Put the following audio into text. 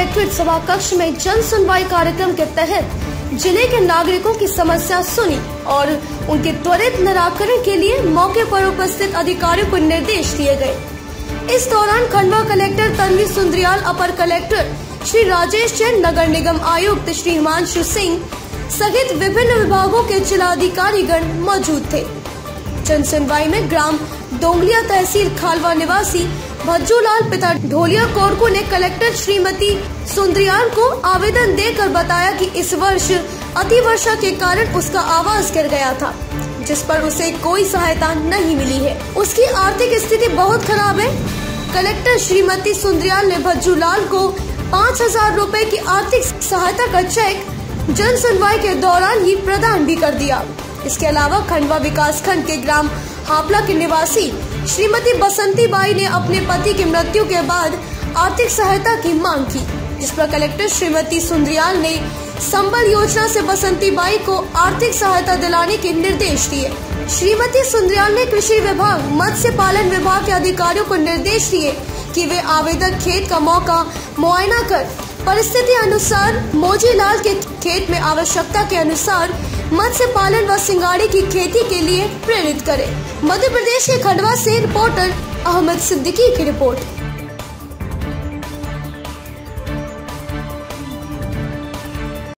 Collectorate सभा कक्ष में जन सुनवाई कार्यक्रम के तहत जिले के नागरिकों की समस्या सुनी और उनके त्वरित निराकरण के लिए मौके पर उपस्थित अधिकारियों को निर्देश दिए गए। इस दौरान खंडवा कलेक्टर तन्वी सुंद्रियाल, अपर कलेक्टर श्री राजेश जैन, नगर निगम आयुक्त श्री हिमांशु सिंह सहित विभिन्न विभागों के जिलाधिकारीगण मौजूद थे। जन सुनवाई में ग्राम दोंगलिया तहसील खालवा निवासी भज्जूलाल पिता ढोलिया कोरकू ने कलेक्टर श्रीमती सुंद्रियाल को आवेदन देकर बताया कि इस वर्ष अतिवर्षा के कारण उसका आवास गिर गया था, जिस पर उसे कोई सहायता नहीं मिली है। उसकी आर्थिक स्थिति बहुत खराब है। कलेक्टर श्रीमती सुंद्रियाल ने भज्जूलाल को 5,000 रुपए की आर्थिक सहायता का चेक जन सुनवाई के दौरान ही प्रदान भी कर दिया। इसके अलावा खंडवा विकास खंड के ग्राम हापला की निवासी श्रीमती बसंती बाई ने अपने पति की मृत्यु के बाद आर्थिक सहायता की मांग की, जिस पर कलेक्टर श्रीमती सुंद्रियाल ने संबल योजना से बसंती बाई को आर्थिक सहायता दिलाने के निर्देश दिए। श्रीमती सुंद्रियाल ने कृषि विभाग, मत्स्य पालन विभाग के अधिकारियों को निर्देश दिए कि वे आवेदक खेत का मौका मुआयना कर परिस्थिति अनुसार मोजीलाल के खेत में आवश्यकता के अनुसार मत्स्य पालन व सिंगाड़ी की खेती के लिए प्रेरित करें। मध्य प्रदेश के खंडवा से रिपोर्टर अहमद सिद्दीकी की रिपोर्ट।